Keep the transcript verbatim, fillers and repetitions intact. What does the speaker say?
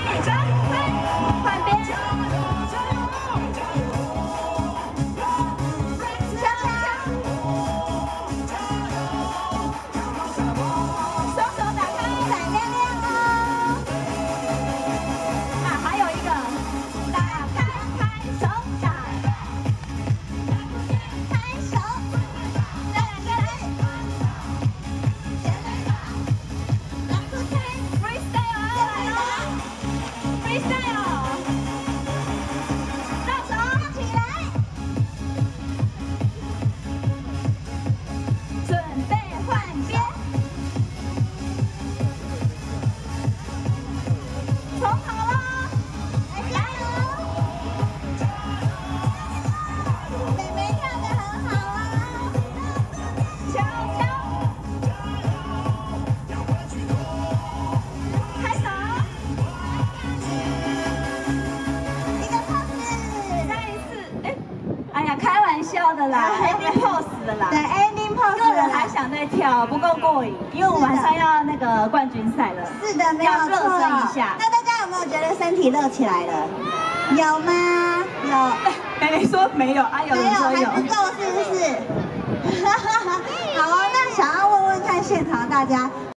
准备换边。 笑的啦 ，ending pose 的啦， 对 ending pose， 个人还想再跳，不够过瘾，因为我们马上要那个冠军赛了。 是的，没有错。 要热身一下。 那大家有没有觉得身体热起来了？有吗？有。 美美说没有，啊有人说有。 还不够是不是？好哦，那想要问问看现场大家。